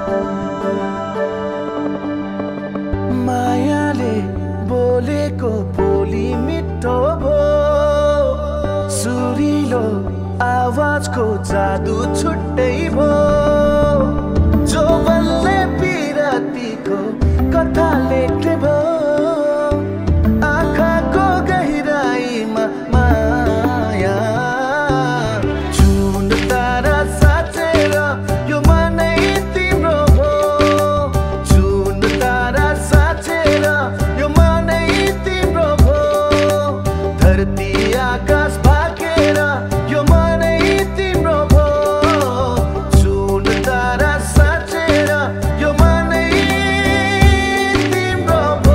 मायाले बोलेको बोली मिठो भो सुरिलो आवाजको जादु छुट्टै भो जो बल्ले पिरातीको कथा लेख्ने भो आँखाको गहिराईमा माया जुन तारा साँचेर यो मनै तिम्रो भो जुन तारा साँचेर यो मनै तिम्रो भो धरती आकाश भागेर यो मनै तिम्रो भो जुन तारा साँचेर यो मनै तिम्रो भो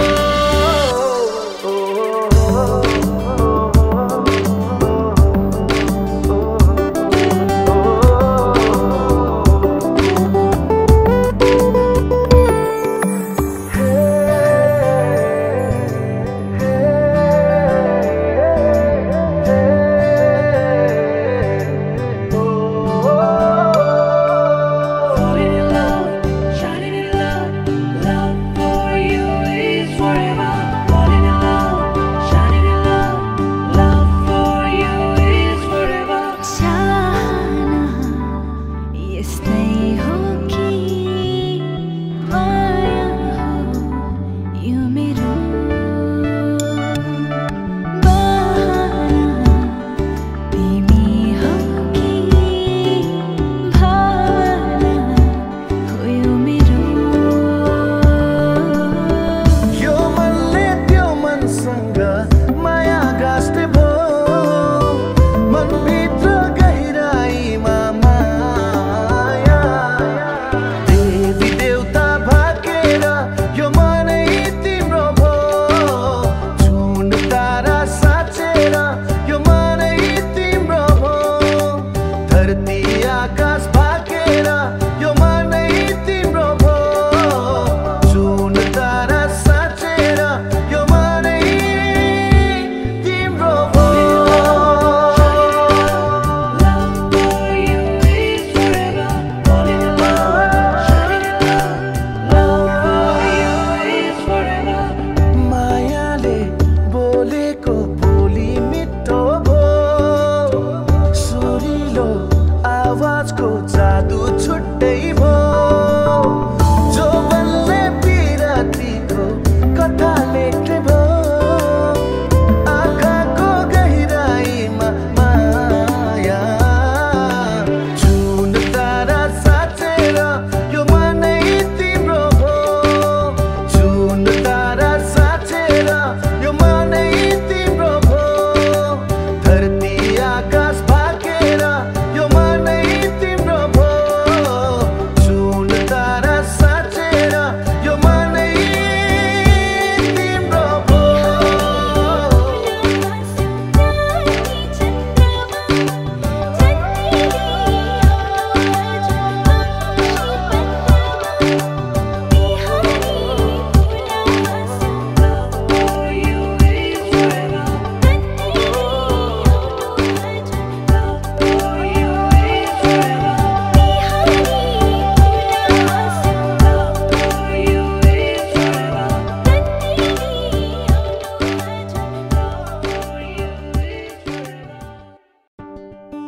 Falling in love, shining in love, love for you is forever. Falling in love, shining in love, love for you is forever. चाहना यस्तै हो कि माया हो यो मेरो बहाना तिमी हो कि भावना हो यो मेरो यो मनले त्यो मनसँग माया गाँस्ने भो मनभित्र गहिराईमा माया देवी देवता भागेर यो मनै तिम्रो भो जुन तारा साँचेर यो मनै तिम्रो भो धरती आकाश भागेर यो मनै तिम्रो भो जुन तारा साँचेर यो मनै तिम्रो भो Love for you is forever. Falling in love, shining in love, love for you is forever. मायाले बोलेको बोली मिठो भो सुरिलो आवाजको जादु छुट्टै भो जो बल्ले पिरातीको कथा लेख्ने भो आँखाको गहिराईमा माया जुन तारा साँचेर यो मनै तिम्रो भो जुन तारा साँचेर यो मनै तिम्रो भो धरती आकाश भागेर यो मनै तिम्रो भो जुन तारा साँचेर यो मनै तिम्रो भो For you is forever. Love for you is forever. Love for you is forever. For you is forever.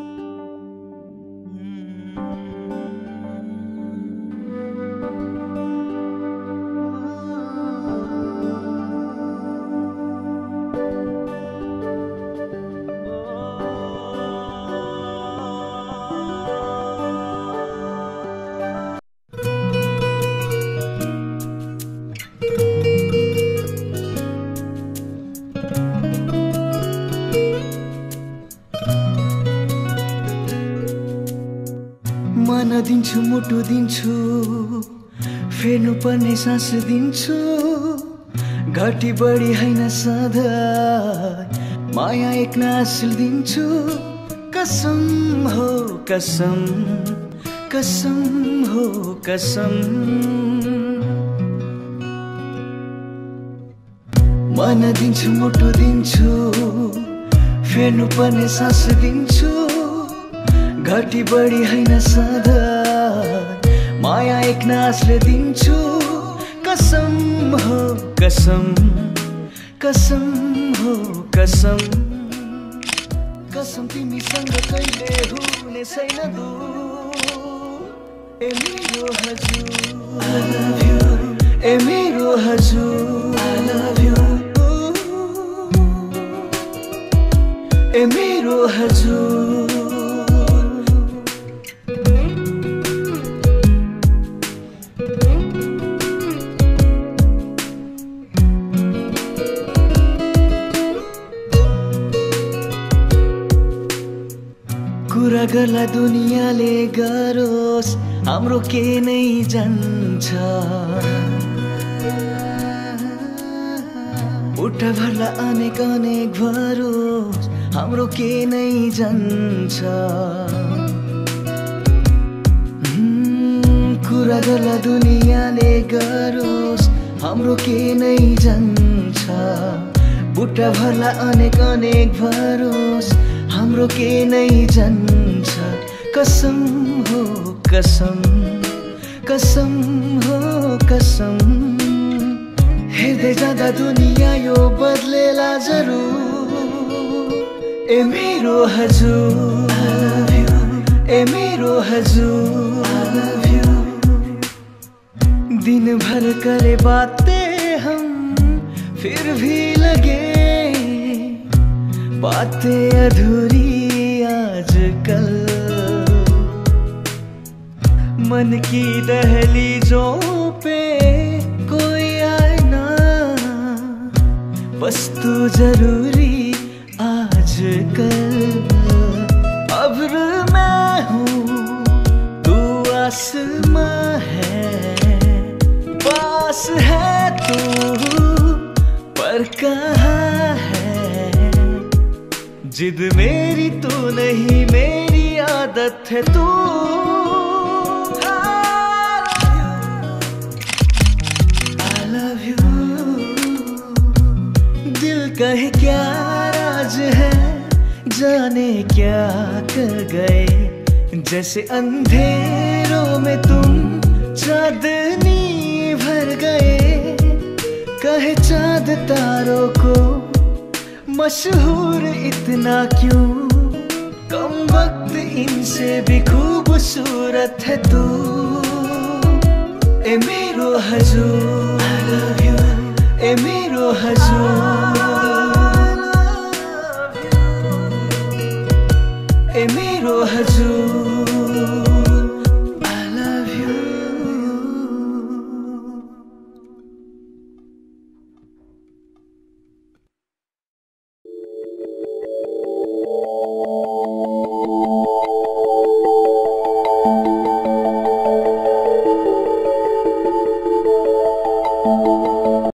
मन दिन्छु मुटु दिन्छु फेर्नु पर्ने सास दिन्छु घटी बढी हैन सधैँ माया एक नासिल दिन्छु कसम हो कसम कसम हो कसम मन दिन्छु मुटु दिन्छु फेर्नु पर्ने सास दिन्छु घटी बढी हैन सधैँ माया एक नासले दिन्छु कसम हो कसम कसम हो कसम कसम तिमीसँग कहिले हुने छैन दूर ए मेरो हजुर I love you ए मेरो हजुर I love you ए मेरो हजुर कुरा गर्ला दुनियाँले गरोस् हाम्रो के नै जान्छ उठा भर्ला अनेक अनेक भरोस् हाम्रो के नै जान्छ कुरा गर्ला दुनियाँले गरोस् हाम्रो के नै जान्छ बुट्टा भर्ला अनेक अनेक भरोस् हाम्रो के नै जान्छ कसम हो कसम कसम हो कसम हेर्दै जाँदा दुनियाँ यो बदलेला जरुर ए मेरो हजुर I love you ए मेरो हजुर I love you दिन भर करे बातें हम फिर भी लगे बातें अधूरी आजकल मन की दहलीजों पे कोई आए ना बस तू जरूरी आजकल अब्र मैं हूँ तू आसमां है पास है तू पर कहाँ है जिद मेरी तू नहीं मेरी आदत है तू I love you दिल कहे क्या राज है जाने क्या कर गए जैसे अंधेरों में तुम चांदनी भर गए कहे चांद तारों को मशहूर इतना क्यों कम वक्त इनसे भी खूबसूरत है तू ए मेरो हजुर I love you ए मेरो हजुर